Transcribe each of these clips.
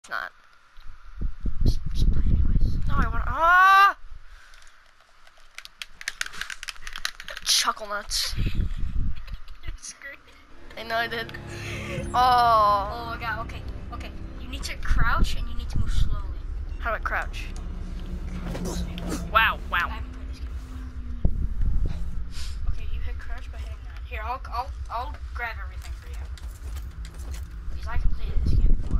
It's not. Just play anyways. No, I want. Ah! Chuckle nuts. It's great. I know I did. Oh. Oh my god. Okay. Okay. You need to crouch and you need to move slowly. How do I crouch? Wow. I Wow. haven't played this game before. Okay, you hit crouch by hitting that. Here, I'll grab everything for you. Because I completed this game before.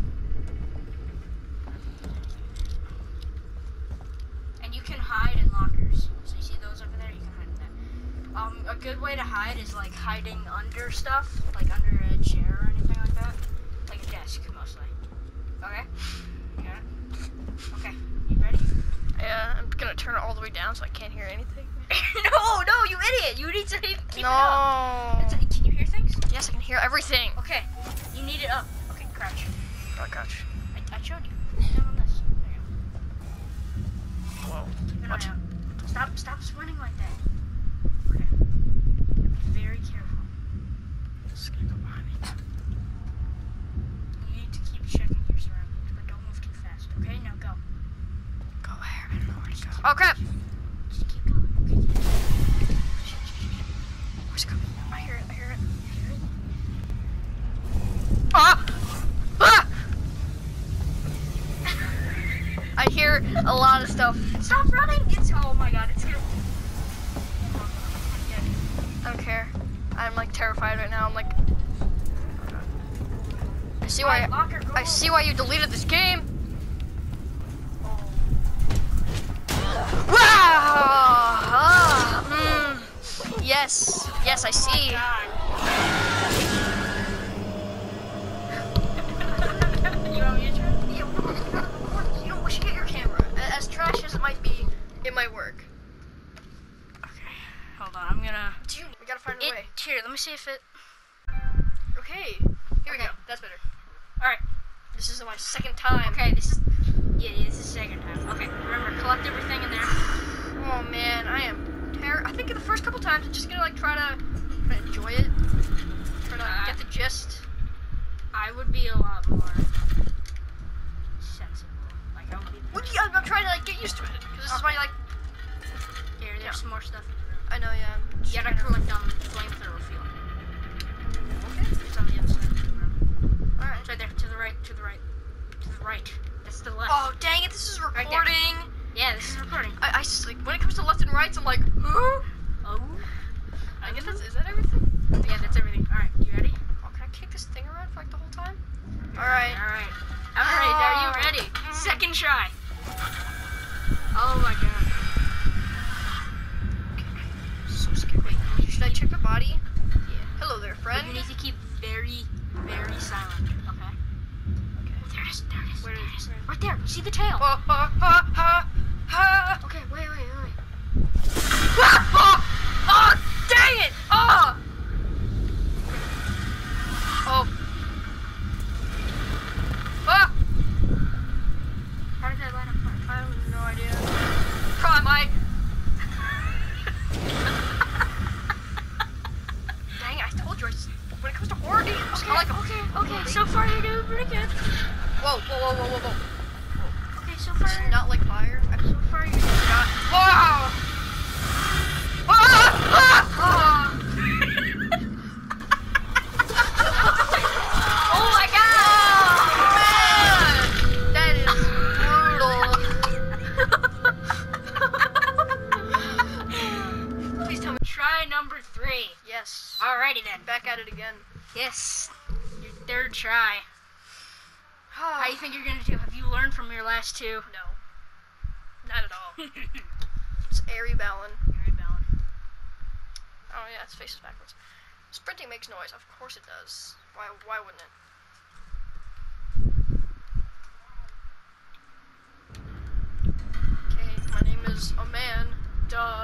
And you can hide in lockers. So you see those over there? You can hide in that. A good way to hide is like hiding under stuff, like under a chair or anything like that. Like a desk, mostly. Okay? You got it? Okay. You ready? Yeah, I'm gonna turn it all the way down so I can't hear anything. No, you idiot! You need to keep it No. up. Can you hear things? Yes, I can hear everything. Okay, you need it up. Okay, crouch. How do I crouch? I showed you. Down on this. There you Whoa. go. No, What? no. Stop swimming like that. Okay. Be very careful. It's gonna go behind me. You need to keep checking your surroundings, but don't move too fast. Okay, now go. Go where? I don't know where to go. Oh crap! Just keep going. Okay. Where's it coming? I hear it. I hear it. You hear it? Ah! Ah! I hear a lot of stuff. Stop running! Oh my god, it's gonna. I don't care. I'm like terrified right now. I'm like, I see why. Locker, go. I see why you deleted this game. Wow! Ah, yes, yes, I see. You want me to try? Yeah, you know, we should get your camera. As trash as it might be, it might work. Okay, hold on. I'm gonna. We gotta find a way. Here, let me see if it. Okay, here we go. That's better. All right. This is my second time. Okay, this is. Yeah, this is the second time. Okay, remember, collect everything in there. Oh man, I am I think in the first couple times, I'm just gonna like try to enjoy it. Try to get the gist. I would be a lot more sensible. Like I would be. I'm trying to like get used to it because this is my like. Here, there's some more stuff. I know, yeah. You gotta collect flamethrower fuel. Okay. It's on the other side of the room. All right. It's right there. To the right. To the right. To the right. That's the left. Oh dang it! This is Right recording. there. Yeah, this is recording. I like when it comes to left and rights, I'm like, huh? Oh. I guess is that everything? Yeah, that's everything. All right, you ready? Oh, can I kick this thing around for like the whole time? All right. All right. All right. Are you ready? Second try. Oh my god. So scared. Wait, should I check the body? Yeah. Hello there, But friend. you need to keep very, very silent. Okay. Okay. There it is. There it is. Where There it is is. it? Right there. See the tail? Ha ha ha ha ha! Okay. Wait. Ah! Oh, dang it! Oh! Oh. Ah! How did that line up first? I have no idea. Try, Mike. Dang it, I told you, when it comes to horror games, I like them. Okay. So far you're doing pretty good. Whoa. Okay. So far. This is not like fire. So far you're not. Wow! Oh my god! Man, that is brutal. Please tell me. Try number 3. Yes. Alrighty then. Back at it again. Yes. Your third try. How do you think you're gonna do? Have you learned from your last 2? No. Not at all. It's Airy Ballon. Very balanced. Oh yeah, its face is backwards. Sprinting makes noise. Of course it does. Why wouldn't it? Okay, my name is a man. Duh.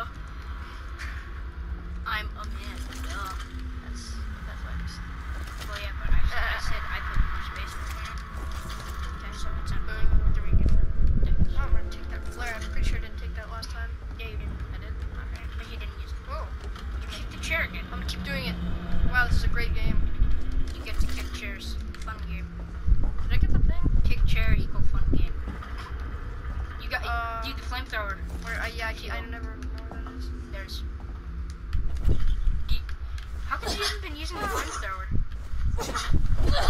I'm a man. Duh. That's what I just. Well, yeah, but I said I put more space in there. Okay, so it's like 3 different things. I'm gonna take that flare. I'm pretty sure I didn't take that last time. Yeah, you did. I did. Okay, but you didn't use it. Oh, You kicked the chair again. I'm gonna keep doing it. Wow, this is a great game. You get to kick chairs. flamethrower. Where? Yeah, I never know where that is. There's. How come you haven't been using the flamethrower? Oh no,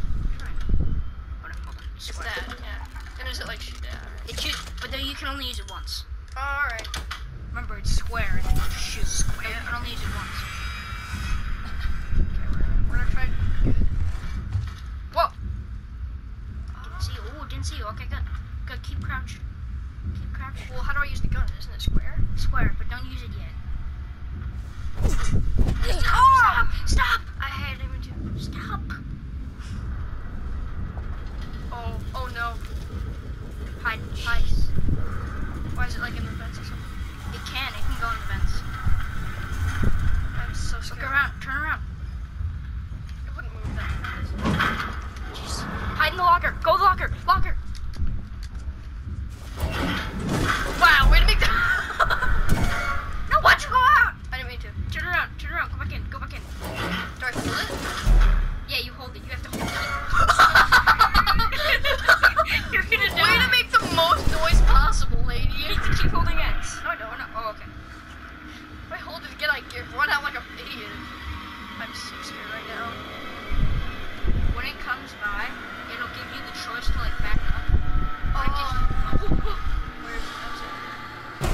hold on. It's that. Yeah. And is it like shoot that? It shoots, but then you can only use it once. All right. Remember, it's square and then you shoot. Square. You can only use it once. Okay, we're gonna try. Whoa. Didn't see you. Oh, didn't see you. Okay, good. Good. Keep crouched. Keep crouched. Well, how do I use the gun? Isn't it square? Square, but don't use it yet. Oh! Stop! I had him to. Stop! Oh no. Hide. Why is it like in the vents or something? It can go in the vents. I'm so scared. Look around. Turn around. It wouldn't move that. Jeez. Hide in the locker. Go the locker. Locker. Wow, way to make that. No, watch you go out. I didn't mean to. Turn around. Turn around. Go back in. Go back in. Do I hold it? Yeah, you hold it. You have to hold it. You're gonna die. Way to make the most noise possible, lady. You need to keep holding X. No, I don't. No. Oh, okay. If I hold it again, I get run out like an idiot. I'm so scared right now. When it comes by, it'll give you the choice to like back up. Where is it?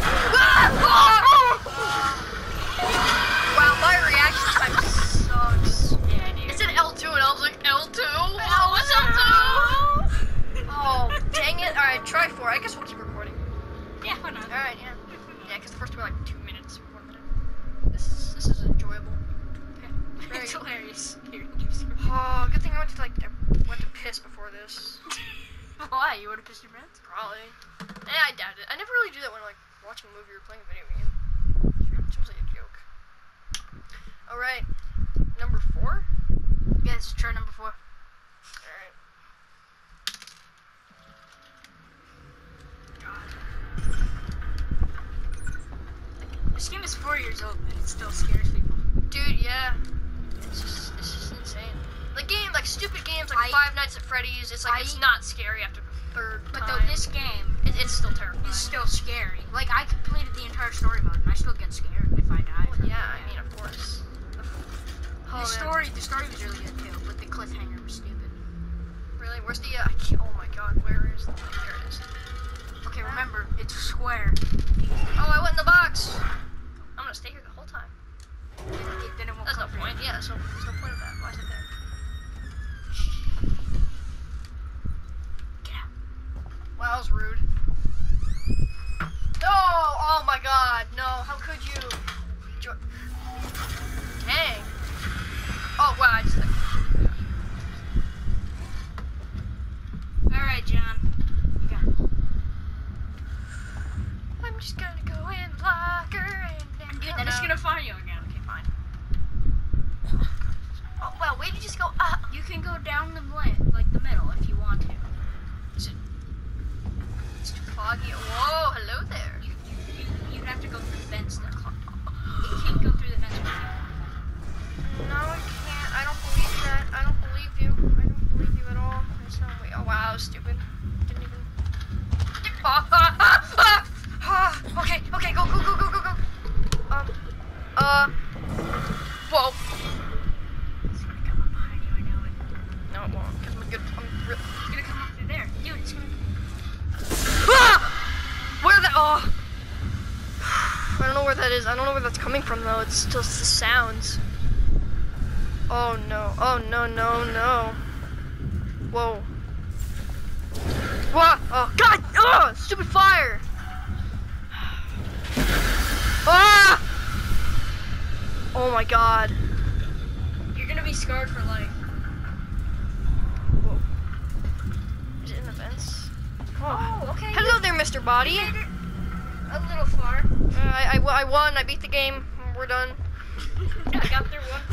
Wow, my reaction time sucks. Yeah, dude. It said L2 and I was like, L2? Oh, what's L2? Oh, dang it. Alright, try 4. I guess we'll keep recording. Yeah, why not? Alright, yeah. Yeah, because the first two were like 2 minutes, 1 minute. This is enjoyable. Okay. It's hilarious. Oh, good thing I went to piss before this. Why? You want to piss your pants? Probably. I doubt it. I never really do that when like watching a movie or playing a video game. It seems like a joke. Alright. Number 4? Yeah, this is try number 4. Alright. This game is 4 years old and it still scares people. Dude, yeah. It's just insane. Like stupid games like Five Nights at Freddy's, it's like it's not scary after the 3rd But time. though this game it's still terrifying. is still scary. Like I completed the entire story mode and I still get scared if I die. Well, yeah, I mean, of course. Oh, The story was really good too, but the cliffhanger was stupid. Really? Where's the, oh my god, where is the, there it is. Okay, remember, it's square. Oh, I went in the box! I'm gonna stay here the whole time. Then it won't That's no come for you. point, yeah, so there's no point of that. Why is it there? Get out. Wow, that was rude. No! Oh my god, no, how could you? Dang. Oh wow, I just Alright, John. You got it. I'm just gonna go in the locker and Dude, then it's gonna find you again. Okay, fine. Oh wow, wait, you just go up. You can go down the like the middle if you want to. Is it? It's too foggy. Whoa, hello there. You have to go through the vents though. You can't go through the vents with you. No, I can't. I don't believe that. I don't believe you. I don't believe you at all. There's no way. Oh wow, that was stupid. Didn't even. Okay, okay, go. Whoa. It's gonna come up behind you, I know it. No, it won't. Cause It's gonna come up through there. Dude, it's gonna... Where the? Oh. I don't know where that is. I don't know where that's coming from though. It's just the sounds. Oh no. Oh no. Whoa. What? Oh god! Oh, stupid fire! Ah! Oh my god. You're gonna be scarred for life. Whoa. Is it in the vents? Oh, okay. Hello there, Mr. Body. You made it a little far. I won. I beat the game. We're done. I got through one.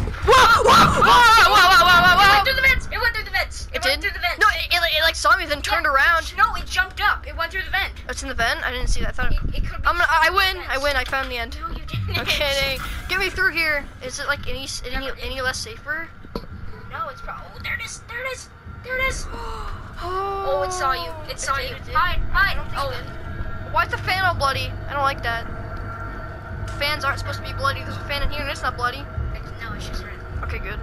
Whoa! It went through the vents. It went through the vents. It went did? through the vents. No, it like saw me, then turned around. No, it jumped up. It went through the vent. It's in the vent? I didn't see that. I thought It could be. I win. I found the end. No, you didn't. Okay, get me through here. Is it like any less safer? No, it's probably. Oh, there it is. There it is. There it is. Oh, Oh, it saw you. It saw you. It did. Hide. I don't think Oh, it did. Why is the fan all bloody? I don't like that. The fans aren't supposed to be bloody. There's a fan in here and it's not bloody. No, it's just red. Okay, good.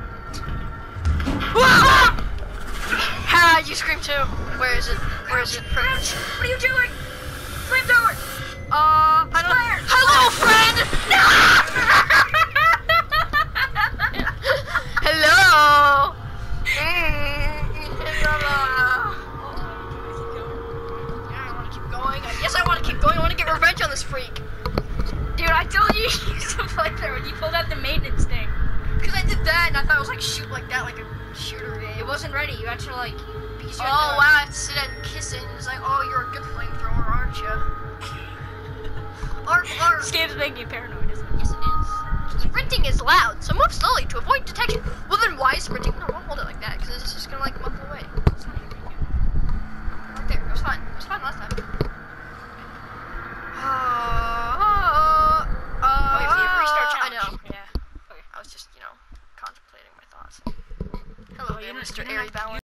Ha! You scream too. Where is it? Where is it? Crouch! What are you doing? Flamethrower! I don't. Fire! Hello, friend. No! Hello. Yeah, I want to keep going. Yes, I want to keep going. I want to get revenge on this freak. Dude, I told you you used to flamethrower. You pulled out the maintenance thing. Because I did that and I thought it was like shoot like that, like a shooter game. It wasn't ready. You had to like. Because you Oh wow, I have to sit and kiss it. And it's like, oh, you're a good flamethrower, aren't you? Or. Steve's making you paranoid, isn't it? Yes, it is. Sprinting is loud, so move slowly to avoid detection. Well, then why is sprinting? No, don't hold it like that, because it's just gonna like muffle away. Right there. It was fine. It was fine last time. Oh, if you restart I challenge. know. Yeah. Okay, I was just, contemplating my thoughts. Hello there, Mr. Airy Balance.